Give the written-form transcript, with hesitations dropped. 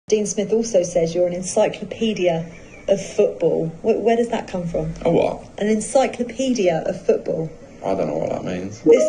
Dean Smith also says you're an encyclopedia of football. Where does that come from? A what? An encyclopedia of football. I don't know what that means.